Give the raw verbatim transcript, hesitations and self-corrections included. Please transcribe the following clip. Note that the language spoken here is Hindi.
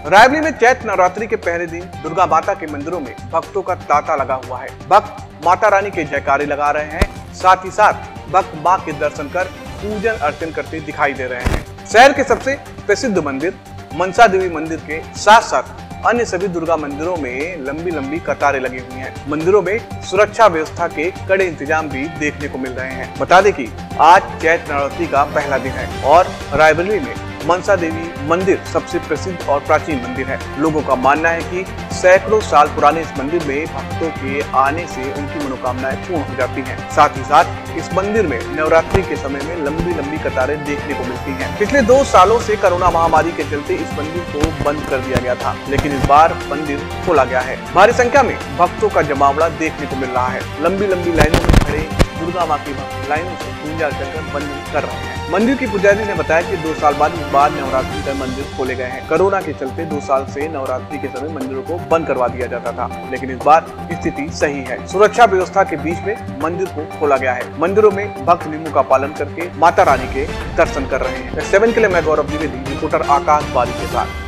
रायबरेली में चैत्र नवरात्रि के पहले दिन दुर्गा माता के मंदिरों में भक्तों का तांता लगा हुआ है। भक्त माता रानी के जयकारे लगा रहे हैं, साथ ही साथ भक्त मां के दर्शन कर पूजन अर्चन करते दिखाई दे रहे हैं। शहर के सबसे प्रसिद्ध मंदिर मनसा देवी मंदिर के साथ साथ अन्य सभी दुर्गा मंदिरों में लंबी लंबी कतारें लगी हुई हैं। मंदिरों में सुरक्षा व्यवस्था के कड़े इंतजाम भी देखने को मिल रहे हैं। बता दें कि आज चैत्र नवरात्रि का पहला दिन है और रायबरेली में मनसा देवी मंदिर सबसे प्रसिद्ध और प्राचीन मंदिर है। लोगों का मानना है कि सैकड़ों साल पुराने इस मंदिर में भक्तों के आने से उनकी मनोकामनाएं पूर्ण हो जाती हैं। साथ ही साथ इस मंदिर में नवरात्रि के समय में लंबी लंबी कतारें देखने को मिलती हैं। पिछले दो सालों से कोरोना महामारी के चलते इस मंदिर को बंद कर दिया गया था, लेकिन इस बार मंदिर खोला गया है। भारी संख्या में भक्तों का जमावड़ा देखने को मिल रहा है। लंबी लंबी लाइनों में खड़े दुर्गा मां की भक्त लाइनों से पूजा कर मंदिर कर रहे हैं। मंदिर की पुजारी ने बताया कि दो साल बाद इस बार नवरात्रि का मंदिर खोले गए हैं। कोरोना के चलते दो साल से नवरात्रि के समय मंदिरों को बंद करवा दिया जाता था, लेकिन इस बार स्थिति सही है। सुरक्षा व्यवस्था के बीच में मंदिर को खोला गया है। मंदिरों में भक्त नियमों का पालन करके माता रानी के दर्शन कर रहे हैं। सेवन के लिए मैं गौरव द्विवेदी, रिपोर्टर आकाश बारी के साथ।